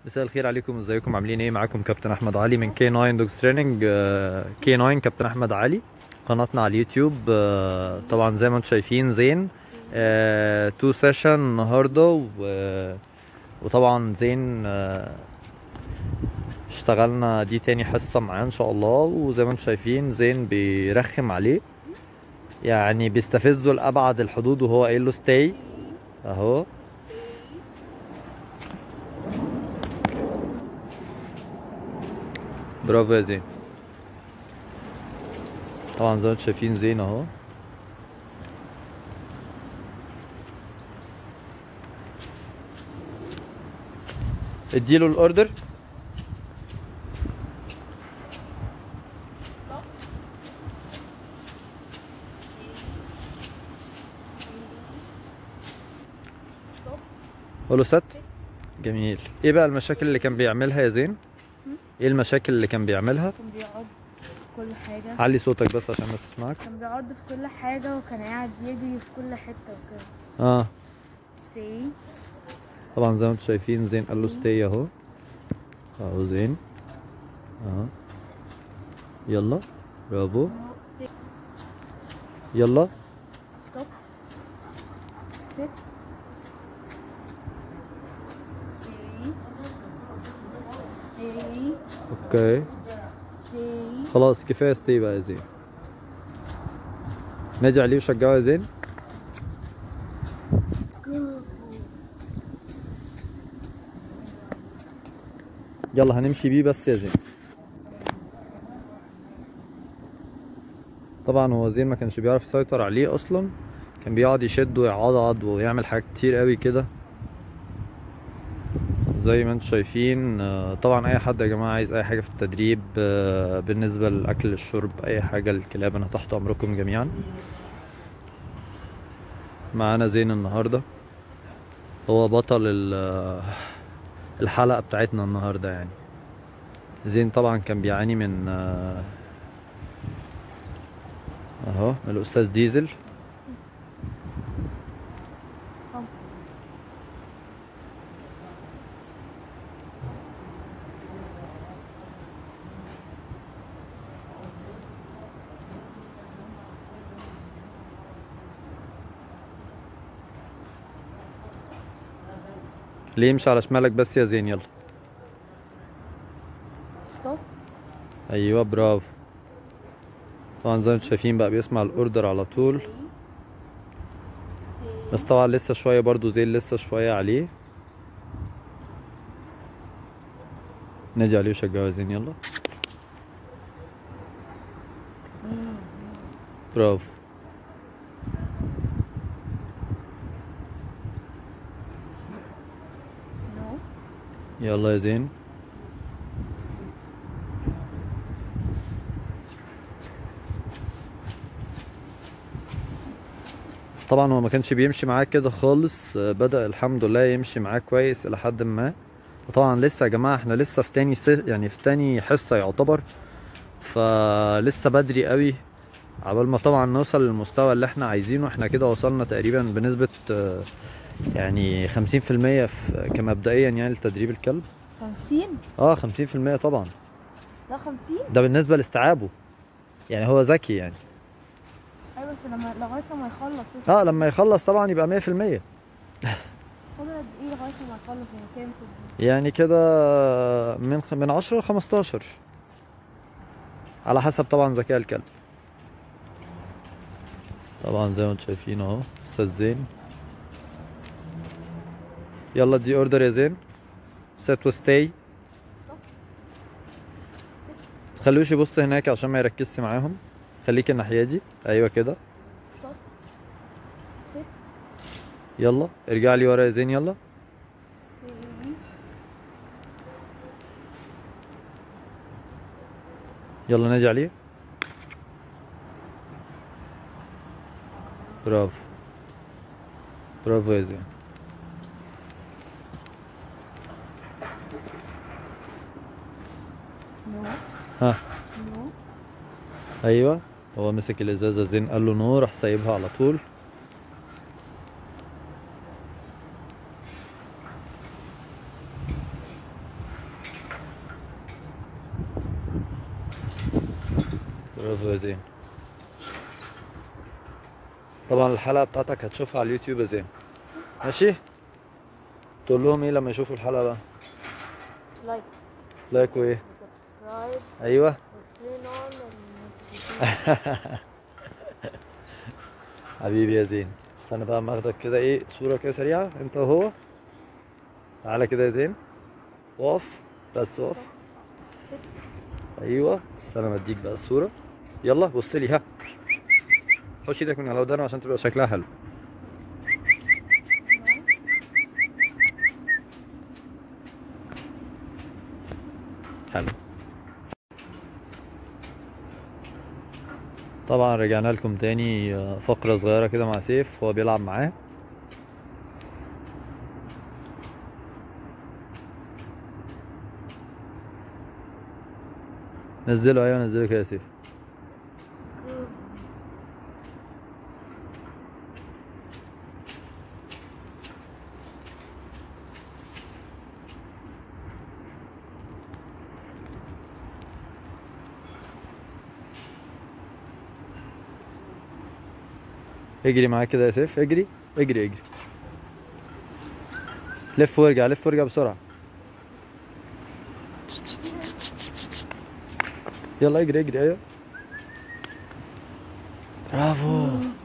مساء الخير عليكم، ازيكم عاملين ايه؟ معاكم كابتن احمد علي من كي 9 دوجز تريننج. كي 9 كابتن احمد علي، قناتنا على اليوتيوب. طبعا زي ما انتم شايفين زين تو سيشن النهارده وطبعا زين اشتغلنا دي تاني حصة معاه ان شاء الله. وزي ما انتم شايفين زين بيرخم عليه، يعني بيستفزه لأبعد الحدود وهو قايل له ستاي اهو. برافو يا زين. طبعا زي ما انتم شايفين زين اهو. اديله الاوردر. قوله ست. جميل. ايه بقى المشاكل اللي كان بيعملها يا زين؟ ايه المشاكل اللي كان بيعملها؟ كان بيقعد في كل حاجة. علي صوتك بس عشان الناس تسمعك. كان بيقعد في كل حاجة وكان قاعد يجري في كل حتة وكده. اه stay. طبعا زي ما انتم شايفين زين قال له ستي اهو. اهو زين اهو. يلا برافو. stay. يلا stop. sit. stay. اوكي stay. خلاص كفايه ستي بقى يا زين. نادي عليه وشجعه يا زين. يلا هنمشي بيه بس يا زين. طبعا هو زين ما كانش بيعرف يسيطر عليه اصلا، كان بيقعد يشد ويعضعض ويعمل حاجات كتير قوي كده زي ما انتم شايفين. طبعا اي حد يا جماعه عايز اي حاجه في التدريب بالنسبه للاكل الشرب اي حاجه للكلاب، انا تحت امركم جميعا. معانا زين النهارده، هو بطل الحلقه بتاعتنا النهارده يعني. زين طبعا كان بيعاني من اهو من الاستاذ ديزل. ليه يمشي على شمالك بس يا زين؟ يلا stop. ايوه برافو. طبعا زي ما انتم شايفين بقى بيسمع الاوردر على طول، بس طبعا لسه شويه برضو زين لسه شويه عليه. نادي عليه وشجعه يا زين. يلا برافو. no. يلا يا زين. طبعا هو ما كانش بيمشي معاه كده خالص، بدأ الحمد لله يمشي معاه كويس الى حد ما. وطبعا لسه يا جماعه احنا لسه في تاني يعني في تاني حصه يعتبر، فلسه بدري قوي عبال ما طبعا نوصل للمستوى اللي احنا عايزينه. احنا كده وصلنا تقريبا بنسبه يعني 50% في كمبدئيا يعني لتدريب الكلب. 50. 50% طبعا. لا 50. ده بالنسبه لاستيعابه، يعني هو ذكي يعني. ايوه بس لغاية لما يخلص. لما يخلص طبعا يبقى 100%. فاضل قد ايه لغاية لما يخلص؟ يعني كام في يعني كده من 10 ل 15 على حسب طبعا ذكاء الكلب. طبعا زي ما انتم شايفين اهو استاذ زين. يلا دي اوردر يا زين. سيت وستاي. متخلوش يبص هناك عشان ما يركزش معاهم، خليك الناحية دي. ايوه كده. stop. sit. يلا ارجع لي ورا يا زين. يلا stay. يلا نادي عليه. برافو برافو يا زين. no. ها no. ايوه هو مسك الازازه زين قال له نور، راح سايبها على طول. برافو يا زين. طبعا الحلقة بتاعتك هتشوفها على اليوتيوب يا زين، ماشي؟ تقول لهم ايه لما يشوفوا الحلقة بقى؟ لايك لايك وايه؟ وسبسكرايب ايوه. وترن اون النوتيفيكيشن. حبيبي يا زين، استنى بقى اما اخدك كده ايه صورة كده سريعة انت وهو. تعالى كده يا زين، اقف بس اقف. ايوه استنى ما اديك بقى الصورة. يلا بص لي، ها حوش ايدك من على ودانه عشان تبقى شكلها حلو. حلو. طبعا رجعنا لكم تاني، فقرة صغيرة كده مع سيف هو بيلعب معاه. نزله، ايوه نزله كده يا سيف. اجري معاه كده يا سيف، اجري اجري اجري. لف وارجع، لف وارجع بسرعة. يلا اجري اجري، ايوه برافو.